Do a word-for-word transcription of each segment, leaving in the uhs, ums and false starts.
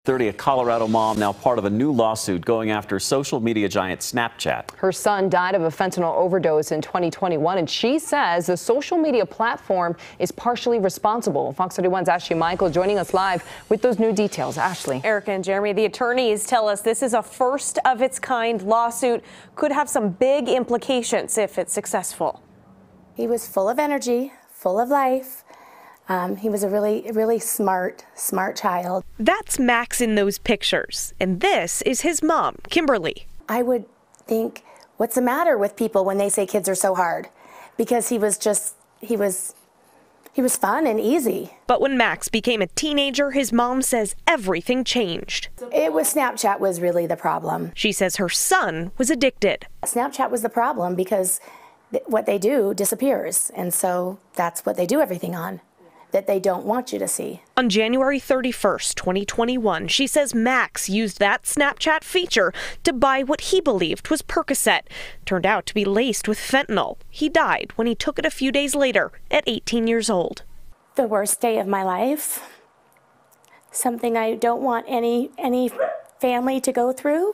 thirty, a Colorado mom now part of a new lawsuit going after social media giant Snapchat. Her son died of a fentanyl overdose in twenty twenty-one, and she says the social media platform is partially responsible. Fox thirty-one's Ashley Michael joining us live with those new details. Ashley. Erica and Jeremy, the attorneys tell us this is a first of its kind lawsuit. Could have some big implications if it's successful. He was full of energy, full of life. Um, he was a really, really smart, smart child. That's Max in those pictures. And this is his mom, Kimberly. I would think, what's the matter with people when they say kids are so hard? Because he was just, he was, he was fun and easy. But when Max became a teenager, his mom says everything changed. It was Snapchat was really the problem. She says her son was addicted. Snapchat was the problem because th- what they do disappears. And so that's what they do everything on, that they don't want you to see. On January thirty-first, twenty twenty-one, she says Max used that Snapchat feature to buy what he believed was Percocet. Turned out to be laced with fentanyl. He died when he took it a few days later at eighteen years old. The worst day of my life. Something I don't want any any family to go through.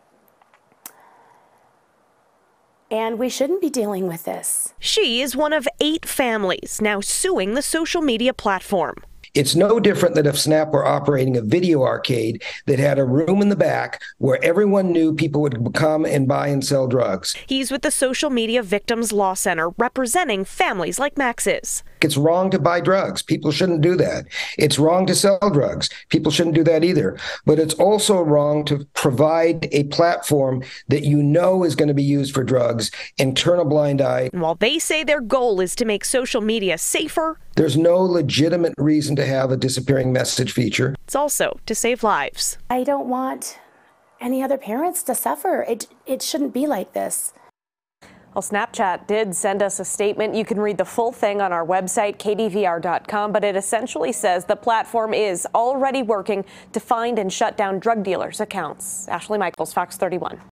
And we shouldn't be dealing with this. She is one of eight families now suing the social media platform. It's no different than if Snap were operating a video arcade that had a room in the back where everyone knew people would come and buy and sell drugs. He's with the Social Media Victims Law Center, representing families like Max's. It's wrong to buy drugs. People shouldn't do that. It's wrong to sell drugs. People shouldn't do that either. But it's also wrong to provide a platform that you know is going to be used for drugs and turn a blind eye. And while they say their goal is to make social media safer, there's no legitimate reason to have a disappearing message feature. It's also to save lives. I don't want any other parents to suffer. It, it shouldn't be like this. Well, Snapchat did send us a statement. You can read the full thing on our website, K D V R dot com, but it essentially says the platform is already working to find and shut down drug dealers' accounts. Ashley Michaels, Fox thirty-one.